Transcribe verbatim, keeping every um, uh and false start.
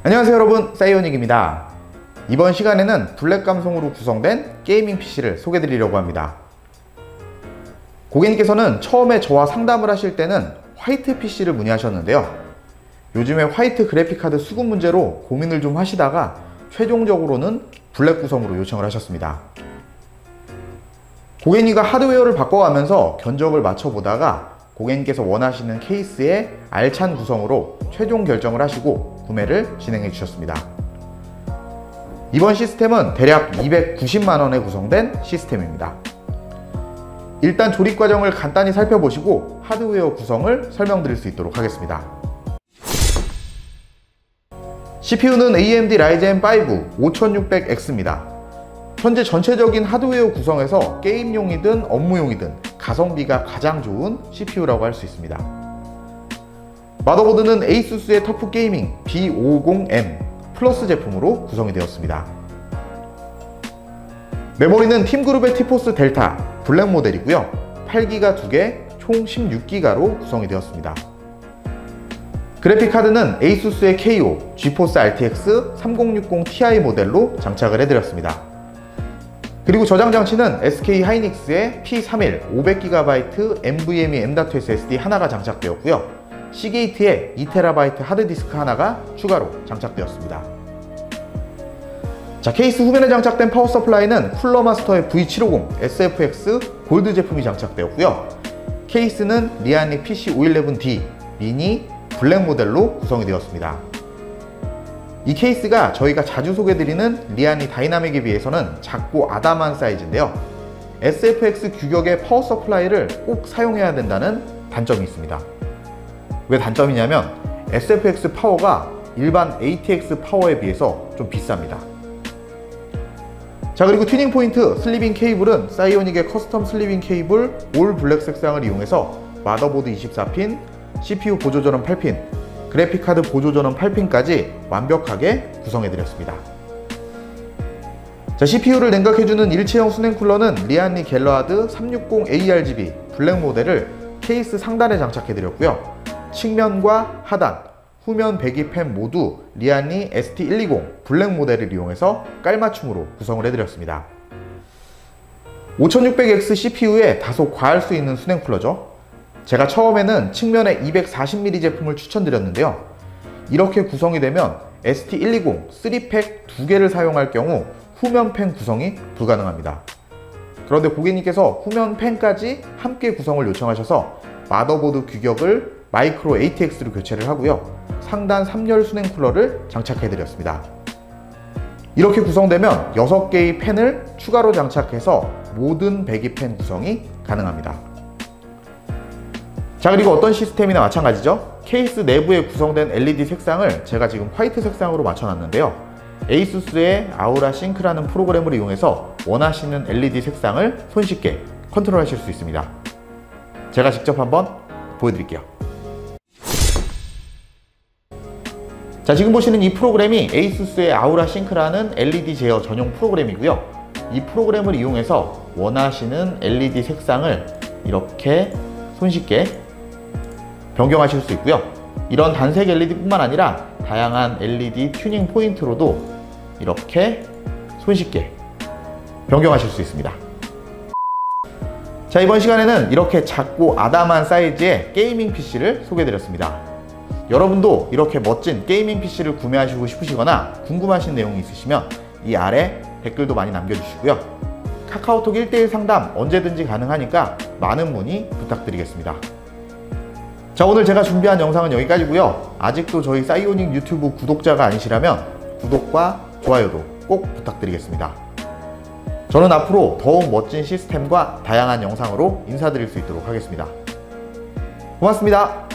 안녕하세요 여러분, 사이오닉입니다. 이번 시간에는 블랙 감성으로 구성된 게이밍 피시를 소개해 드리려고 합니다. 고객님께서는 처음에 저와 상담을 하실 때는 화이트 피시를 문의하셨는데요. 요즘에 화이트 그래픽카드 수급 문제로 고민을 좀 하시다가 최종적으로는 블랙 구성으로 요청을 하셨습니다. 고객님과 하드웨어를 바꿔가면서 견적을 맞춰보다가 고객님께서 원하시는 케이스의 알찬 구성으로 최종 결정을 하시고 구매를 진행해 주셨습니다. 이번 시스템은 대략 이백구십만 원에 구성된 시스템입니다. 일단 조립 과정을 간단히 살펴보시고 하드웨어 구성을 설명드릴 수 있도록 하겠습니다. 씨피유는 에이엠디 라이젠 파이브 오천육백 엑스입니다. 현재 전체적인 하드웨어 구성에서 게임용이든 업무용이든 가성비가 가장 좋은 씨피유라고 할 수 있습니다. 마더보드는 에이수스의 터프 게이밍 비 오십 엠 플러스 제품으로 구성이 되었습니다. 메모리는 팀그룹의 티포스 델타 블랙 모델이고요. 팔 기가 두 개, 총 십육 기가로 구성이 되었습니다. 그래픽카드는 에이수스의 케이오 지포스 알티엑스 삼공육공 티아이 모델로 장착을 해드렸습니다. 그리고 저장 장치는 에스케이 하이닉스의 피 삼십일 오백 기가바이트 엔브이엠이 엠 닷 에스에스디 하나가 장착되었고요. 시게이트에 이 테라바이트 하드디스크 하나가 추가로 장착되었습니다. 자, 케이스 후면에 장착된 파워 서플라이는 쿨러마스터의 브이 칠오십 에스에프엑스 골드 제품이 장착되었고요. 케이스는 리안리 피씨 오백십일 디 미니 블랙 모델로 구성이 되었습니다. 이 케이스가 저희가 자주 소개드리는 리안리 다이나믹에 비해서는 작고 아담한 사이즈인데요. 에스에프엑스 규격의 파워 서플라이를 꼭 사용해야 된다는 단점이 있습니다. 왜 단점이냐면 에스에프엑스 파워가 일반 에이티엑스 파워에 비해서 좀 비쌉니다. 자, 그리고 튜닝 포인트 슬리빙 케이블은 사이오닉의 커스텀 슬리빙 케이블 올 블랙 색상을 이용해서 마더보드 이십사 핀, 씨피유 보조전원 팔 핀, 그래픽카드 보조전원 팔 핀까지 완벽하게 구성해드렸습니다. 자, 씨피유를 냉각해주는 일체형 수냉 쿨러는 리안리 갤러하드 삼백육십 에이알지비 블랙 모델을 케이스 상단에 장착해드렸고요. 측면과 하단, 후면 배기팬 모두 리안리 에스티 백이십 블랙 모델을 이용해서 깔맞춤으로 구성을 해드렸습니다. 오천육백 엑스 씨피유에 다소 과할 수 있는 수냉 쿨러죠. 제가 처음에는 측면에 이백사십 밀리미터 제품을 추천드렸는데요. 이렇게 구성이 되면 에스티 백이십 쓰리 팩 두 개를 사용할 경우 후면 팬 구성이 불가능합니다. 그런데 고객님께서 후면 팬까지 함께 구성을 요청하셔서 마더보드 규격을 마이크로 에이티엑스로 교체를 하고요. 상단 삼 열 수냉 쿨러를 장착해드렸습니다. 이렇게 구성되면 여섯 개의 팬을 추가로 장착해서 모든 배기팬 구성이 가능합니다. 자, 그리고 어떤 시스템이나 마찬가지죠. 케이스 내부에 구성된 엘이디 색상을 제가 지금 화이트 색상으로 맞춰놨는데요. 에이수스의 아우라 싱크라는 프로그램을 이용해서 원하시는 엘이디 색상을 손쉽게 컨트롤하실 수 있습니다. 제가 직접 한번 보여드릴게요. 자, 지금 보시는 이 프로그램이 에이수스의 아우라 싱크라는 엘이디 제어 전용 프로그램이고요. 이 프로그램을 이용해서 원하시는 엘이디 색상을 이렇게 손쉽게 변경하실 수 있고요. 이런 단색 엘이디 뿐만 아니라 다양한 엘이디 튜닝 포인트로도 이렇게 손쉽게 변경하실 수 있습니다. 자, 이번 시간에는 이렇게 작고 아담한 사이즈의 게이밍 피시를 소개해드렸습니다. 여러분도 이렇게 멋진 게이밍 피시를 구매하시고 싶으시거나 궁금하신 내용이 있으시면 이 아래 댓글도 많이 남겨주시고요. 카카오톡 일 대일 상담 언제든지 가능하니까 많은 문의 부탁드리겠습니다. 자, 오늘 제가 준비한 영상은 여기까지고요. 아직도 저희 사이오닉 유튜브 구독자가 아니시라면 구독과 좋아요도 꼭 부탁드리겠습니다. 저는 앞으로 더욱 멋진 시스템과 다양한 영상으로 인사드릴 수 있도록 하겠습니다. 고맙습니다.